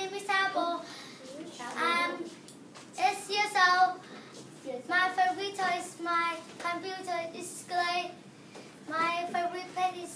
name is Apple. I'm 8 years old. My favorite toy is my computer display. My favorite pet is